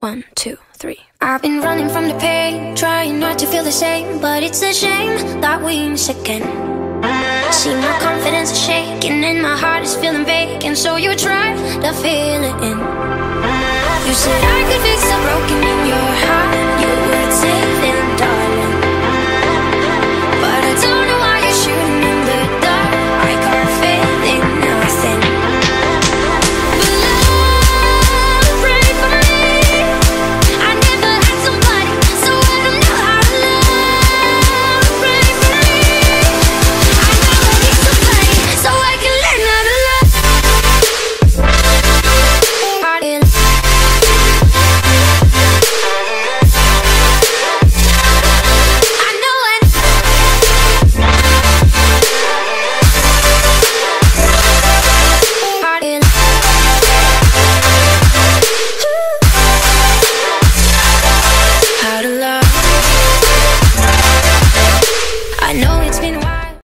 1, 2, 3. I've been running from the pain, trying not to feel the same, but it's a shame that we miss again. See, my confidence is shaking and my heart is feeling vacant, so you tried to fill it in. You said I could fix the broken in your heart, you would save it.